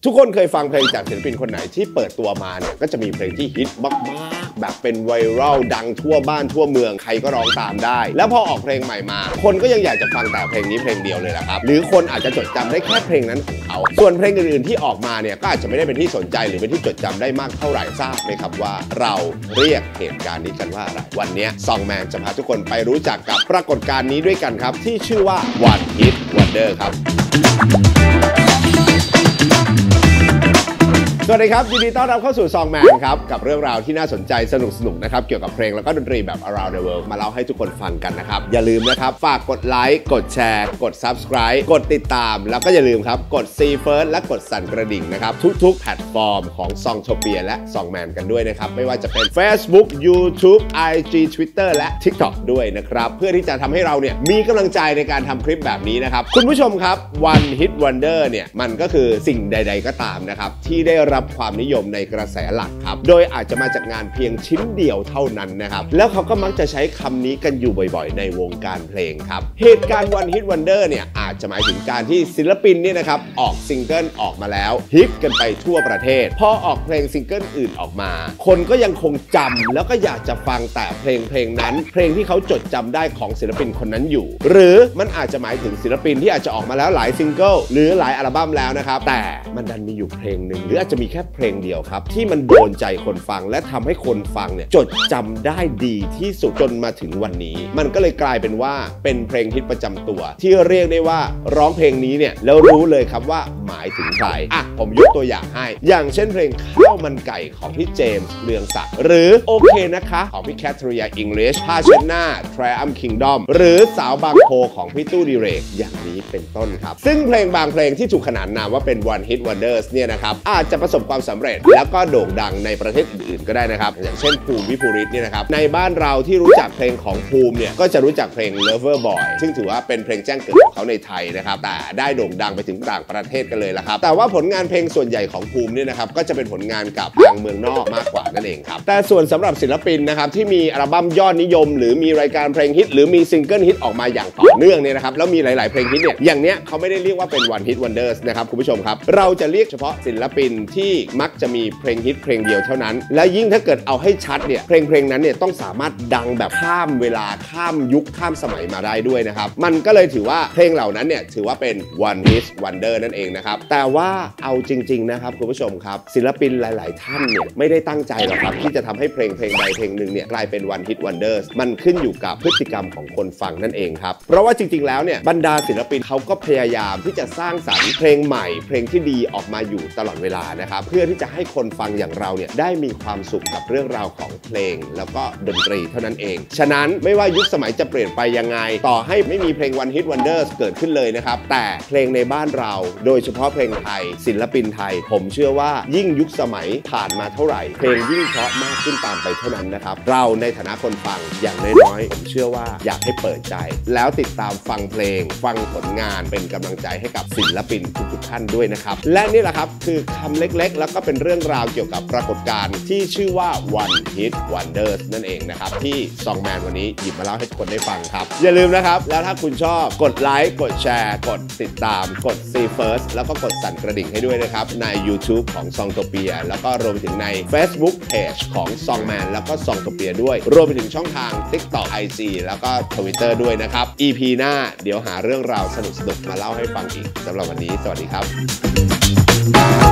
ทุกคนเคยฟังเพลงจากศิลปินคนไหนที่เปิดตัวมาเนี่ยก็จะมีเพลงที่ฮิตมากๆแบบเป็นไวรัลดังทั่วบ้านทั่วเมืองใครก็ร้องตามได้แล้วพอออกเพลงใหม่มาคนก็ยังอยากจะฟังแต่เพลงนี้เพลงเดียวเลยละครับหรือคนอาจจะจดจำได้แค่เพลงนั้นของเขาส่วนเพลงอื่นๆที่ออกมาเนี่ยก็อาจจะไม่ได้เป็นที่สนใจหรือเป็นที่จดจำได้มากเท่าไหร่ทราบไหมครับว่าเราเรียกเหตุการณ์นี้กันว่าอะไรวันนี้ซองแมนจะพาทุกคนไปรู้จักกับปรากฏการณ์นี้ด้วยกันครับที่ชื่อว่า One Hit Wonder ครับสวัสดีครับยินดีต้อนรับเข้าสู่ซองแมนครับกับเรื่องราวที่น่าสนใจสนุกนะครับเกี่ยวกับเพลงแล้วก็ดนตรีแบบ around the world มาเล่าให้ทุกคนฟังกันนะครับอย่าลืมนะครับฝากกดไลค์กดแชร์กด subscribe กดติดตามแล้วก็อย่าลืมครับกด See First และกดสั่นกระดิ่งนะครับทุกๆแพลตฟอร์มของ Songtopia และ Songman กันด้วยนะครับไม่ว่าจะเป็น Facebook YouTube IG Twitter และ TikTok ด้วยนะครับเพื่อที่จะทำให้เราเนี่ยมีกำลังใจในการทำคลิปแบบนี้นะครับคุณผู้ชมครับ One Hit Wonder เนี่ยมันก็คือสิ่งใดๆก็ตามนะครับที่ได้รับความนิยมในกระแสหลักครับโดยอาจจะมาจากงานเพียงชิ้นเดียวเท่านั้นนะครับแล้วเขาก็มักจะใช้คำนี้กันอยู่บ่อยๆในวงการเพลงครับเหตุการณ์ One Hit Wonder เนี่ยอาจจะหมายถึงการที่ศิลปินเนี่ยนะครับออกซิงเกิลออกมาแล้วฮิตกันไปทั่วประเทศพอออกเพลงซิงเกิลอื่นออกมาคนก็ยังคงจำแล้วก็อยากจะฟังแต่เพลงนั้นเพลงที่เขาจดจำได้ของศิลปินคนนั้นอยู่หรือมันอาจจะหมายถึงศิลปินที่อาจจะออกมาแล้วหลายซิงเกิลหรือหลายอัลบั้มแล้วนะครับแต่มันดันมีอยู่เพลงหนึ่งหรืออาจจะมีแค่เพลงเดียวครับที่มันโดนใจคนฟังและทำให้คนฟังเนี่ยจดจำได้ดีที่สุดจนมาถึงวันนี้มันก็เลยกลายเป็นว่าเป็นเพลงฮิตประจำตัวที่เรียกได้ว่าร้องเพลงนี้เนี่ยแล้วรู้เลยครับว่าหมายถึงใครผมยกตัวอย่างให้อย่างเช่นเพลงข้าวมันไก่ของพี่เจมส์เรืองศักดิ์หรือโอเคนะคะของพี่แคทริยาอิงลิชผ้าเช็ดหน้า Triumph Kingdom หรือสาวบางโพของพี่ตู้ดิเรกอย่างนี้เป็นต้นครับซึ่งเพลงบางเพลงที่ถูกขนานนามว่าเป็น One Hit Wonders เนี่ยนะครับอาจจะประสบความสำเร็จแล้วก็โด่งดังในประเทศอื่นๆก็ได้นะครับอย่างเช่นภูมิวิภูริศเนี่ยนะครับในบ้านเราที่รู้จักเพลงของภูมิเนี่ยก็จะรู้จักเพลง Lover Boy ซึ่งถือว่าเป็นเพลงแจ้งเกิดของเขาในไทยนะครับแต่ได้โด่งดังไปถึงต่างประเทศกันเลยละครับแต่ว่าผลงานเพลงส่วนใหญ่ของภูมิเนี่ยนะครับก็จะเป็นผลงานกับทางเมืองนอกมากกว่านั่นเองครับแต่ส่วนสำหรับศิลปินนะครับที่มีอัลบั้มยอดนิยมหรือมีรายการเพลงฮิตหรือมีซิงเกิลฮิตออกมาอย่างต่อเนื่องเนี่ยนะครับแล้วมีหลายๆเพลงฮิตเนี่ยอย่างเนี้ยเขาไม่ได้เรียกว่าเป็น One Hit Wonders นะครับคุณผู้ชมครับเราจะเรียกเฉพาะศิลปินที่มักจะมีเพลงฮิตเพลงเดียวเท่านั้นและยิ่งถ้าเกิดเอาให้ชัดเนี่ยเพลงนั้นเนี่ยต้องสามารถดังแบบข้ามเวลาข้ามยุคข้ามสมัยมาได้ด้วยนะครับมันก็เลยถือว่าเพลงเหล่านั้นเนี่ยถือว่าเป็น One Hit Wonder นั่นเองนะครับแต่ว่าเอาจริงๆนะครับคุณผู้ชมครับศิลปินหลายๆท่านเนี่ยไม่ได้ตั้งใจหรอกครับที่จะทำให้เพลงใดเพลงหนึ่งเนี่ยกลายเป็น One Hit Wonder มันขึ้นอยู่กับพฤติกรรมของคนฟังนั่นเองครับเพราะว่าจริงๆแล้วเนี่ยบรรดาศิลปินเขาก็พยายามที่จะสร้างสรรค์เพลงใหม่เพลงที่ดีออกมาอยู่ตลอดเวลานะครับเพื่อที่จะให้คนฟังอย่างเราเนี่ยได้มีความสุขกับเรื่องราวของเพลงแล้วก็ดนตรีเท่านั้นเองฉะนั้นไม่ว่ายุคสมัยจะเปลี่ยนไปยังไงต่อให้ไม่มีเพลง One Hit Wonders เกิดขึ้นเลยนะครับแต่เพลงในบ้านเราโดยเฉพาะเพลงไทยศิลปินไทยผมเชื่อว่ายิ่งยุคสมัยผ่านมาเท่าไหร่เพลงยิ่งเพราะมากขึ้นตามไปเท่านั้นนะครับเราในฐานะคนฟังอย่างน้อยๆผมเชื่อว่าอยากให้เปิดใจแล้วติดตามฟังเพลงฟังผลงานเป็นกำลังใจให้กับศิลปินทุกๆท่านด้วยนะครับและนี่แหละครับคือคำเล็กๆแล้วก็เป็นเรื่องราวเกี่ยวกับปรากฏการณ์ที่ชื่อว่า One Hit Wonders นั่นเองนะครับที่ซองแมนวันนี้หยิบมาเล่าให้ทุกคนได้ฟังครับอย่าลืมนะครับแล้วถ้าคุณชอบกดไลค์กดแชร์กดติดตามกด See First แล้วก็กดสั่นกระดิ่งให้ด้วยนะครับใน YouTube ของ Songtopia แล้วก็รวมไปถึงใน Facebook Page ของ Songman แล้วก็ Songtopia ด้วยรวมไปถึงช่องทาง TikTok IG แล้วก็ Twitter ด้วยนะครับ EP หน้าเดี๋ยวหาเรื่องราวสนุกๆมาเล่าให้ฟังอีกสำหรับวันนี้สวัสดีครับ